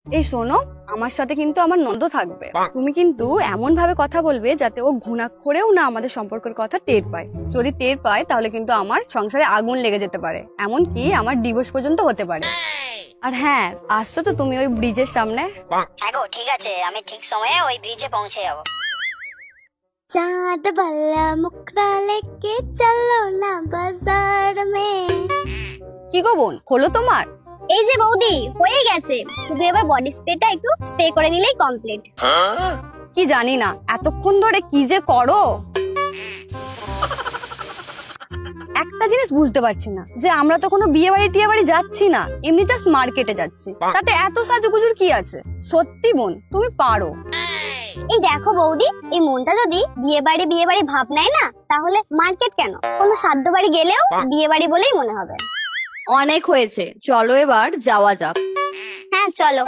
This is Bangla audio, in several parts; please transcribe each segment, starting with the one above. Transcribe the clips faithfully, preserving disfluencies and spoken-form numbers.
এই শোনো, আমার সাথে কিন্তু আমার নন্দ থাকবে। তুমি কিন্তু এমন ভাবে কথা বলবে যাতে ও ঘুণাক্ষরেও না আমাদের সম্পর্কের কথা টের পায়। যদি টের পায় তাহলে কিন্তু আমার সংসারে আগুন লেগে যেতে পারে, এমনকি আমার ডিভোর্স পর্যন্ত হতে পারে। আর হ্যাঁ, আসছো তো তুমি ওই ব্রিজের সামনে? হ্যাঁ গো, ঠিক আছে, আমি ঠিক সময়ে ওই ব্রিজে পৌঁছে যাবো। চাঁদ বালা মুখরা লেকে চলো না বাজার মে। কি গো বোন, হলো তোমার? এই যে বৌদি, হয়ে গেছে, শুধু এবার বডি স্প্রেটা একটু স্প্রে করে নিলেই কমপ্লিট। কি জানি না এতক্ষণ ধরে কি যে করো। একটা জিনিস বুঝতে পারছি না যে আমরা তো কোনো বিয়ে বাড়ি টিয়ে বাড়ি যাচ্ছি না, এমনি জাস্ট মার্কেটে যাচ্ছি, তাতে এত সাজুগুজুর কি আছে? সত্যি বোন তুমি পারো। এই দেখো বৌদি, এই মনটা যদি বিয়ে বাড়ি বিয়ে বাড়ি ভাব নেয় না, তাহলে মার্কেট কেন, কোনো সাধ্য বাড়ি গেলেও বিয়ে বাড়ি বলেই মনে হবে। অনেক হয়েছে, চলো এবার যাওয়া যাক। হ্যাঁ চলো।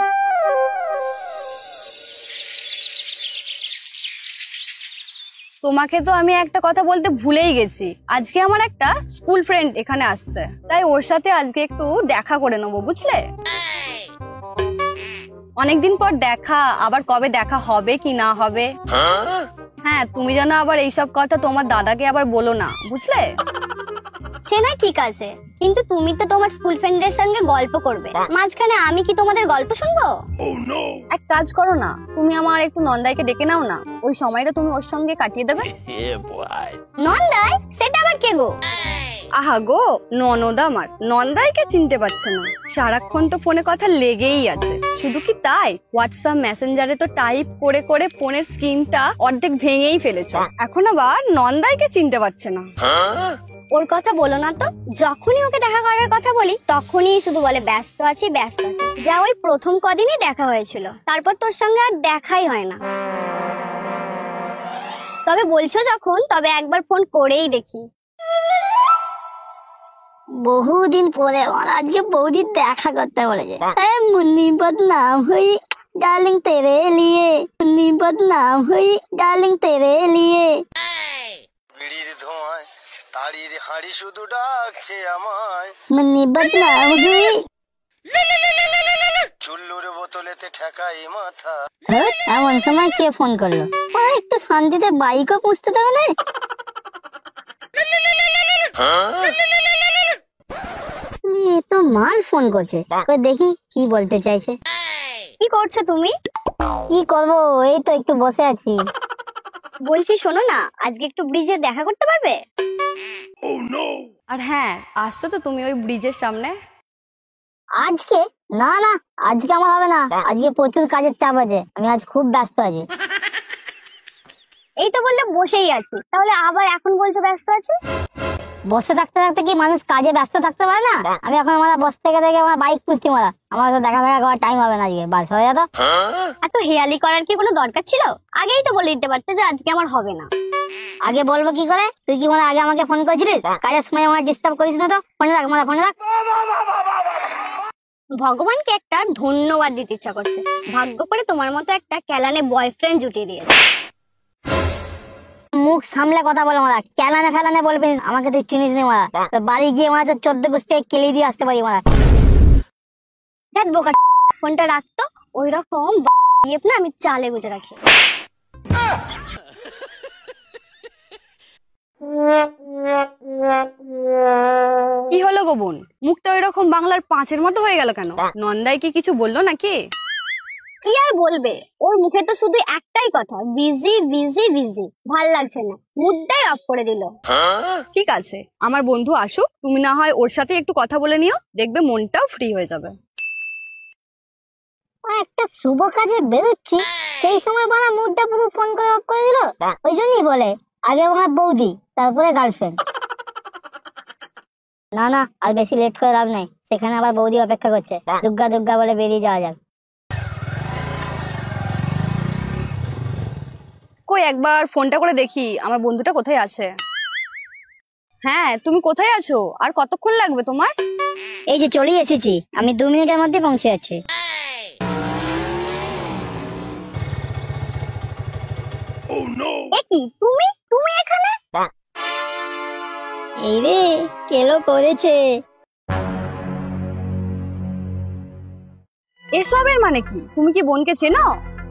তোমাকে তো আমি একটা কথা বলতে ভুলেই গেছি, আজকে আমার একটা স্কুল ফ্রেন্ড এখানে আসছে, তাই ওর সাথে আজকে একটু দেখা করে নেবো, বুঝলে? অনেকদিন পর দেখা, আবার কবে দেখা হবে কি না হবে। হ্যাঁ, তুমি যেন আবার এইসব কথা তোমার দাদাকে আবার বলো না, বুঝলে? সে না ঠিক আছে, কিন্তু তুমি তো তোমার স্কুল ফ্রেন্ডের সঙ্গে গল্প করবে, মাঝখানে আমি কি তোমাদের গল্প শুনবো? এক কাজ করো না, তুমি আমার একটু নন্দাইকে ডেকে নাও না, ওই সময়টা তুমি ওর সঙ্গে কাটিয়ে দেবে। নন্দাই? সেটা আবার কে গো? আহা গো, ননদ আমার। নন্দাইকে চিনতে পারছে না? সারাক্ষণ তো ফোনে কথা লেগেই আছে। শুধু কি তাই, হোয়াটসঅ্যাপ মেসেঞ্জারে তো টাইপ করে করে ফোনের স্ক্রিনটা অর্ধেক ভেঙেই ফেলেছ, এখন আবার নন্দাইকে চিনতে পারছে না। ওর কথা বলো না তো, যখনই ওকে দেখা করার কথা বলি তখনই শুধু বলে ব্যস্ত আছি ব্যস্ত আছি। যা ওই প্রথম কদিনই দেখা হয়েছিল, তারপর তোর সঙ্গে আর দেখাই হয় না। তবে বলছো যখন, তবে একবার ফোন করেই দেখি। বহুদিন পরে আজকে বৌদির দেখা করতে বলেছে। মুন্নি বদনাম হুই ডার্লিং তেরে লিয়ে, মুন্নি বদনাম হুই ডার্লিং তেরে লিয়ে। বিড়ির ধোঁয়ায় তাড়ির হাড়ি শুধু ডাকছে আমায়, মুন্নি বদনাম হুই। চুল্লুর বোতলেতে ঠেকাই মাথা। এমন সময় কে ফোন করলো? একটু শান্তিতে বাইকও পুষতে দেবে না। তো মাল ফোন করছে, দেখি কি বলতে চাইছে। কি করছো তুমি? কি করবো, এই তো একটু বসে আছি। বলছি শোনো না, আজকে একটু ব্রিজে দেখা করতে পারবে? আর হ্যাঁ, আসছো তো তুমি ওই ব্রিজের সামনে? আজকে না না, আজকে আমার হবে না, আজকে প্রচুর কাজের চাপ আছে, আমি আজ খুব ব্যস্ত আছি। এই তো বললে বসেই আছি, তাহলে আবার এখন বলছো ব্যস্ত আছি? বসে থাকতে থাকতে কি মানুষ কাজে ব্যস্ত থাকতে পারে না? আমি এখন আমার বসে থেকে থেকে আমার বাইক পুষ্টি মারা, আমার তো দেখা দেখা করার টাইম হবে না আজকে, বাস হয়ে যেত। এত হেয়ালি করার কি কোনো দরকার ছিল? আগেই তো বলে দিতে পারতে যে আজকে আমার হবে না। আগে বলবো কি করে? তুই কি মানে আগে আমাকে ফোন করেছিলিস? কাজের সময় আমার ডিস্টার্ব করিস না তো, ফোনে রাখ মানে ফোনে রাখ। ভগবানকে একটা ধন্যবাদ দিতে ইচ্ছা করছে, ভাগ্য করে তোমার মতো একটা ক্যালানে বয়ফ্রেন্ড জুটিয়ে দিয়েছে। মুখ সামলে কথা বলো মারা, ক্যালানে ফেলানে বলবি আমাকে, তুই চিনিস নি মারা, বাড়ি গিয়ে মারা চোদ্দ গোষ্ঠী কেলি দিয়ে আসতে পারি মারা। দেখ বোকা, ফোনটা রাখতো, ওই রকম না আমি চালে গুজে রাখি। কি হলো গো বোন, মুখটা ওই রকম বাংলার পাঁচের মতো হয়ে গেল কেন? নন্দাই কি কিছু বললো নাকি? কি আর বলবে, ওর মুখে তো শুধু একটাই কথা, বিজি বিজি বিজি। ভাল লাগছে না, মুডটাই অফ করে দিল। ঠিক আছে, আমার বন্ধু আসুক, তুমি না হয় ওর সাথে একটু কথা বলে নিও, দেখবে মনটাও ফ্রি হয়ে যাবে। একটা শুভ কাজে বেরোচ্ছি, সেই সময় বানা মুডটা পুরো ফোন করে অফ করে দিল। ওই জন্যই বলে আগে আমার বৌদি, তারপরে গার্লফ্রেন্ড। না না, আর বেশি লেট করে লাভ নাই, সেখানে আবার বৌদি অপেক্ষা করছে। দুর্গা দুর্গা বলে বেরিয়ে যাওয়া যাক। কই একবার ফোনটা করে দেখি আমার বন্ধুটা কোথায় আছে। হ্যাঁ, তুমি কোথায় আছো? আর কতক্ষণ লাগবে তোমার? এই যে চলে এসেছি, আমি দু মিনিটের মধ্যে পৌঁছে যাচ্ছি। কি তুমি তুমি এখানে? এই রে, কেলো করেছে। এসবের মানে কি? তুমি কি বোনকে চেনো?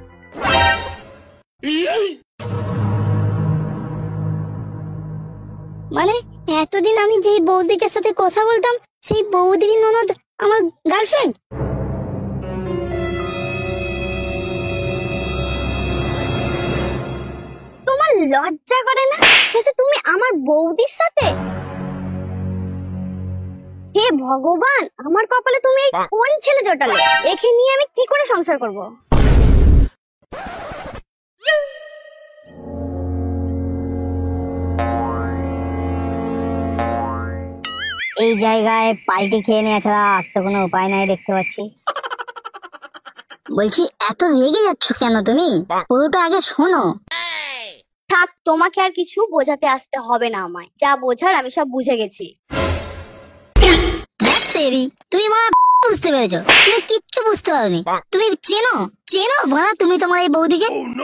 মানে এতদিন আমি যেই বৌদিটার সাথে কথা বলতাম সেই বৌদির ননদ আমার গার্লফ্রেন্ড। তোমার লজ্জা করে না শেষে তুমি আমার বৌদির সাথে? হে ভগবান, আমার কপালে তুমি এই কোন ছেলে জোটালে? একে নিয়ে আমি কি করে সংসার করব? এই জায়গায় পাল্টি খেয়ে নেওয়া ছাড়া আর তো কোনো উপায় নাই দেখতে পাচ্ছি। বলছি এত রেগে যাচ্ছ কেন তুমি? পুরোটা আগে শোনো। থাক, তোমাকে আর কিছু বোঝাতে আসতে হবে না আমায়। যা বোঝার আমি সব বুঝে গেছি। তুমি বুঝতে পেরেছো? তুমি কিচ্ছু বুঝতে পারোনি। তুমি চেনো চেনো বলা তুমি তোমার এই বৌদিকে?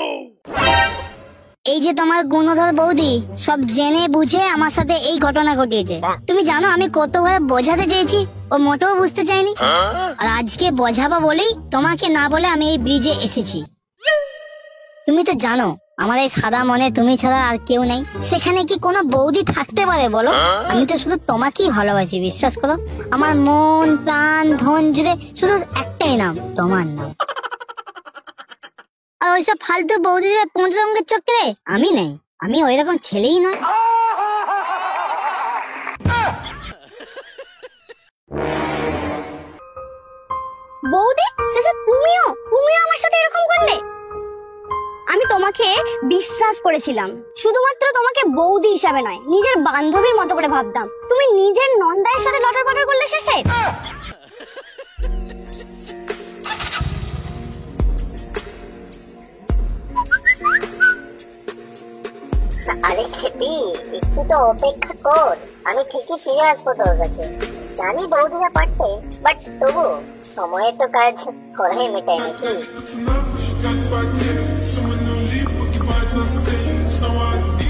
এই যে তোমার গুণধর বৌদি সব জেনে বুঝে আমার সাথে এই ঘটনা ঘটিয়েছে। তুমি জানো আমি কতবার বোঝাতে চেয়েছি, ও মোটেও বুঝতে চাইনি। আর আজকে বোঝাবো বলেই তোমাকে না বলে আমি এই ব্রিজে এসেছি। তুমি তো জানো আমার এই সাদা মনে তুমি ছাড়া আর কেউ নেই। সেখানে কি কোনো বৌদি থাকতে পারে বলো? আমি তো শুধু তোমাকেই ভালোবাসি, বিশ্বাস করো। আমার মন প্রাণ ধন জুড়ে শুধু একটাই নাম, তোমার নাম। আর ওইসব ফালতু বৌদিদের পৌঁছে রঙের চক্করে আমি নেই। আমি ওই রকম ছেলেই নয়। বৌদি শেষে তুমিও তুমিও আমার সাথে এরকম করলে? আমি তোমাকে বিশ্বাস করেছিলাম, শুধুমাত্র তোমাকে বৌদি হিসাবে নয়, নিজের বান্ধবীর মতো করে ভাবতাম। তুমি নিজের নন্দায়ের সাথে লটার পটার করলে শেষে। আরে খেপি, একটু তো অপেক্ষা কর, আমি ঠিকই ফিরে আসবো তোর কাছে। জানি বৌদিরা পারতে, বাট তবু সময়ের তো কাজ করাই মেটায় নাকি?